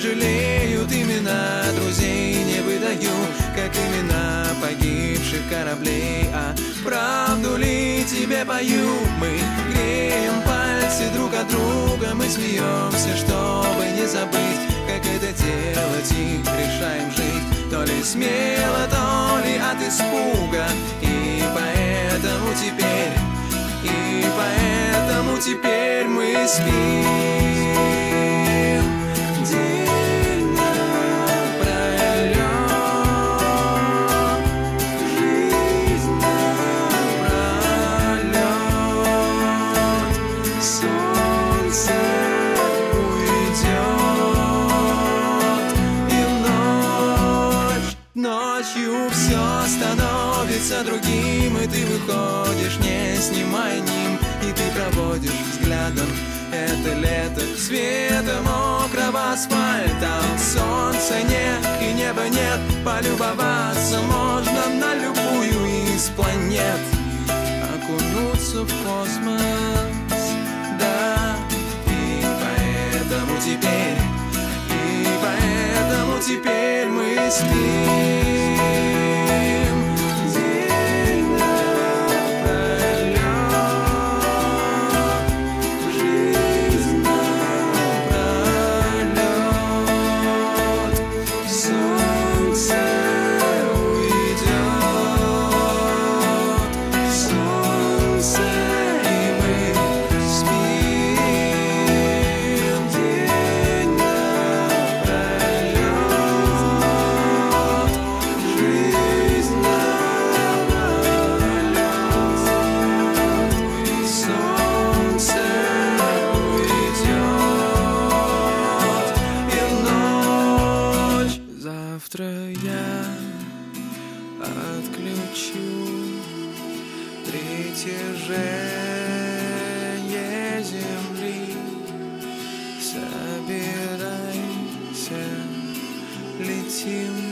жалеют имена, друзей не выдаю, как имена погибших кораблей. А правду ли тебе пою? Мы греем пальцы друг от друга, мы смеемся, чтобы не забыть, как это делать, и решаем жить то ли смело, то ли от испуга. И поэтому теперь мы спим день напролет, жизнь напролет. Солнце уйдет, и ночью все становится другим, и ты выходишь, не снимая ним, и ты проводишь взглядом это лето света мокрого асфальта. Солнца нет и неба нет, полюбоваться можно на любую из планет, окунуться в космос, да. И поэтому теперь мы спим день напролет, жизнь напролет. Солнце уйдет, солнце, и мы спим день напролет, жизнь напролет. Солнце уйдет, и ночь. Завтра я отключу притяжение земли. Собирайся, летим